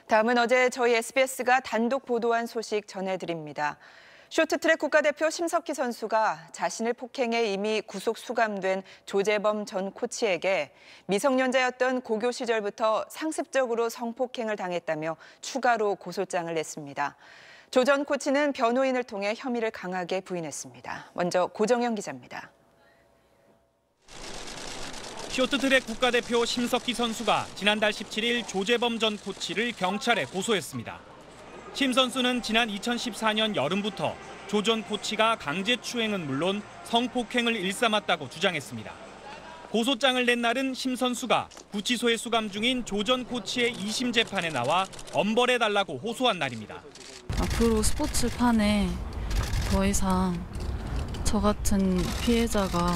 다음은 어제 저희 SBS가 단독 보도한 소식 전해드립니다. 쇼트트랙 국가대표 심석희 선수가 자신을 폭행해 이미 구속 수감된 조재범 전 코치에게 미성년자였던 고교 시절부터 상습적으로 성폭행을 당했다며 추가로 고소장을 냈습니다. 조 전 코치는 변호인을 통해 혐의를 강하게 부인했습니다. 먼저 고정현 기자입니다. 쇼트트랙 국가대표 심석희 선수가 지난달 17일 조재범 전 코치를 경찰에 고소했습니다. 심 선수는 지난 2014년 여름부터 조 전 코치가 강제추행은 물론 성폭행을 일삼았다고 주장했습니다. 고소장을 낸 날은 심 선수가 구치소에 수감 중인 조 전 코치의 2심 재판에 나와 엄벌해달라고 호소한 날입니다. 앞으로 스포츠판에 더 이상 저 같은 피해자가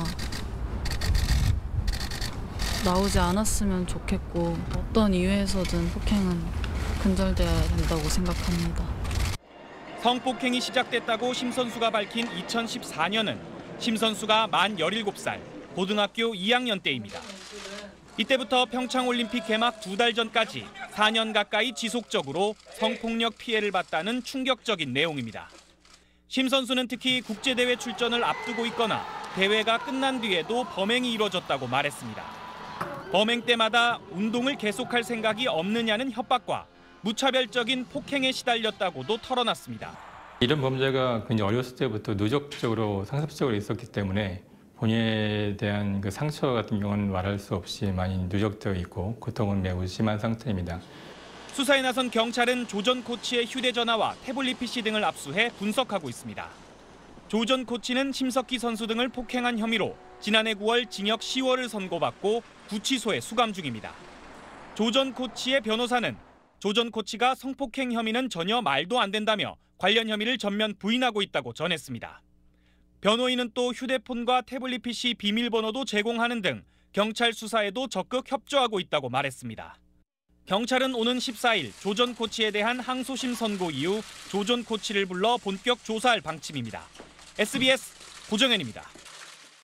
나오지 않았으면 좋겠고 어떤 이유에서든 폭행은 근절돼야 된다고 생각합니다. 성폭행이 시작됐다고 심 선수가 밝힌 2014년은 심 선수가 만 17살, 고등학교 2학년 때입니다. 이때부터 평창올림픽 개막 2달 전까지 4년 가까이 지속적으로 성폭력 피해를 봤다는 충격적인 내용입니다. 심 선수는 특히 국제대회 출전을 앞두고 있거나 대회가 끝난 뒤에도 범행이 이뤄졌다고 말했습니다. 범행 때마다 운동을 계속할 생각이 없느냐는 협박과 무차별적인 폭행에 시달렸다고도 털어놨습니다. 이런 범죄가 굉장히 어렸을 때부터 누적적으로 상습적으로 있었기 때문에 본인에 대한 그 상처 같은 경우는 말할 수 없이 많이 누적되어 있고 고통은 매우 심한 상태입니다. 수사에 나선 경찰은 조 전 코치의 휴대전화와 태블릿 PC 등을 압수해 분석하고 있습니다. 조 전 코치는 심석희 선수 등을 폭행한 혐의로 지난해 9월 징역 10월을 선고받고 구치소에 수감 중입니다. 조 전 코치의 변호사는 조 전 코치가 성폭행 혐의는 전혀 말도 안 된다며 관련 혐의를 전면 부인하고 있다고 전했습니다. 변호인은 또 휴대폰과 태블릿 PC 비밀번호도 제공하는 등 경찰 수사에도 적극 협조하고 있다고 말했습니다. 경찰은 오는 14일 조 전 코치에 대한 항소심 선고 이후 조 전 코치를 불러 본격 조사할 방침입니다. SBS 고정현입니다.